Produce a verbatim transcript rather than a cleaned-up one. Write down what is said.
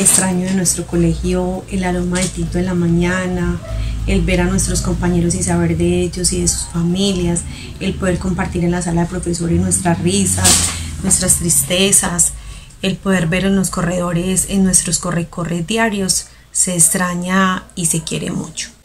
extraño de nuestro colegio el aroma de tinto en la mañana, el ver a nuestros compañeros y saber de ellos y de sus familias, el poder compartir en la sala de profesores nuestras risas, nuestras tristezas, el poder ver en los corredores, en nuestros corre-corre diarios, se extraña y se quiere mucho.